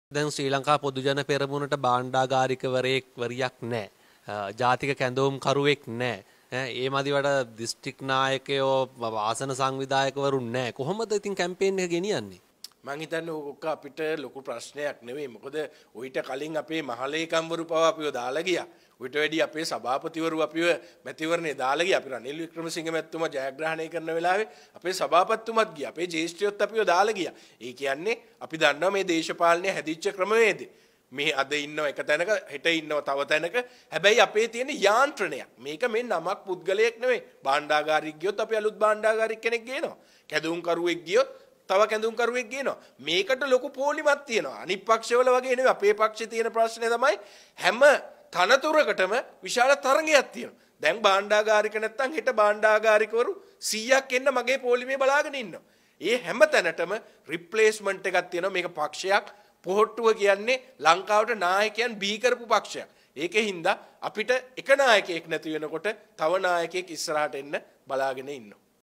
දැන් ශ්‍රී ලංකා පොදු ජන පෙරමුණට භාණ්ඩාගාරිකවරයෙක් වරියක් නැහැ. ජාතික කැඳවුම් කරුවෙක් නැහැ. ඒ මදිවට දිස්ත්‍රික් නායකයෝ ආසන සංවිධායකවරු නැහැ. කොහොමද ඉතින් කැම්පේන් එක ගෙනියන්නේ? මං හිතන්නේ ඕක අපිට ලොකු ප්‍රශ්නයක් නෙවෙයි. මොකද ඔయిత කලින් අපේ මහලේකම්වරු පවා අපිව දාලා ගියා. ඔయిత වැඩි අපේ සභාපතිවරු අපිව මැතිවරණේ දාලා ගියා. අපි රනිල් වික්‍රමසිංහ මැතිතුමා ජයග්‍රහණය කරන වෙලාවේ අපේ සභාපතිතුමත් ගියා. අපේ ජ්‍යෙෂ්ඨයොත් අපිව දාලා ගියා. ඒ කියන්නේ අපි දන්නවා මේ දේශපාලනය හැදිච්ච ක්‍රමවේදය. මේ අද ඉන්නව එක තැනක හෙට ඉන්නව තව තැනක. හැබැයි අපේ තියෙන යාන්ත්‍රණයක්. මේක මේ නමක් පුද්ගලයෙක් නෙවෙයි. භාණ්ඩාගාරික ගියොත් අපි අලුත් භාණ්ඩාගාරික කෙනෙක් ගේනවා. කැඳවුම් කරුවෙක් ගියොත් තව කැඳුම් කරුවෙක් ගේනවා. මේකට ලොකු පොලිමක් තියෙනවා. අනිත් පක්ෂවල වගේ නෙවෙයි. අපේ පක්ෂේ තියෙන ප්‍රශ්නේ තමයි හැම තනතුරකටම විශාල තරගයක් තියෙනවා. දැන් භාණ්ඩාගාරික නැත්තම් හෙට භාණ්ඩාගාරිකවරු 100ක් එන්න මගේ පොලිමේ බලාගෙන ඉන්නවා. ඒ හැම තැනටම රිප්ලේස්මන්ට් එකක් තියෙනවා. මේක පක්ෂයක් පොහොට්ටුව කියන්නේ ලංකාවට නායකයන් බිහි කරපු පක්ෂයක්. ඒකෙන් හින්දා අපිට එක නායකයෙක් නැති වෙනකොට තව නායකයෙක් ඉස්සරහට එන්න බලාගෙන ඉන්නවා.